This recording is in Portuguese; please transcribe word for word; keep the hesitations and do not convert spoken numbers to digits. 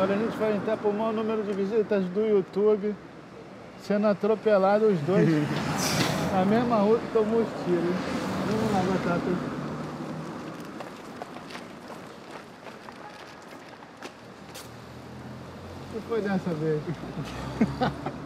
Olha, a gente vai entrar pro maior número de visitas do YouTube, sendo atropelado os dois na mesma rua que tomou os tiros. Vamos lá, Batata. O que foi dessa vez?